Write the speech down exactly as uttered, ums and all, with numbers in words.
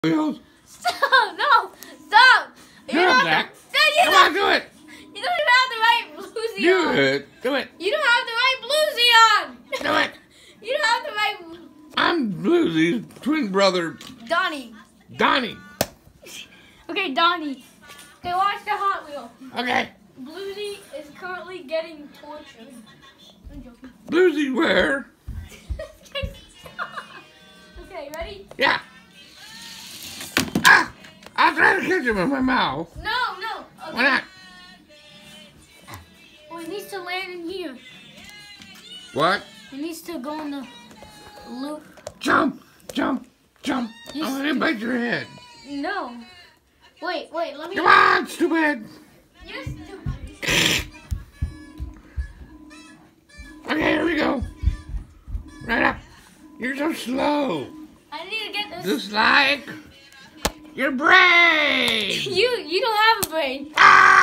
Wheels. Stop! No! Stop! You Do it, don't Zach. have to, no, you Come don't, on, do it. you don't have the right bluesy Do on. it. Do it. You don't have the right bluesy on. Do it. You don't have the right. I'm Bluesy's twin brother, Donnie. Donnie. Okay, Donnie. Okay, watch the Hot Wheel. Okay. Bluesy is currently getting tortured. I'm joking. Bluesy where? Okay, ready? Yeah. Ah! I'll try to catch him in my mouth. No, no. Okay. Why not? Well, it needs to land in here. What? It needs to go in the loop. Jump, jump, jump. You I'm gonna bite your head. No. Wait, wait, let me. Come on, stupid. You're stupid. Okay, here we go. Right up. You're so slow. I need to get this. Just like your brain. You, you don't have a brain. Ah!